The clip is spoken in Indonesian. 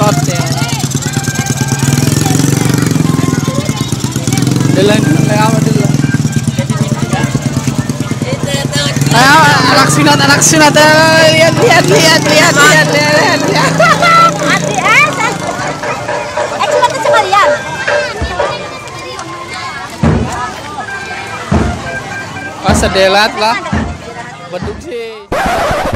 gatot ya. Dalang lewat dulu. Anak sunat lihat. Pas sedelat lah. Beduk sih.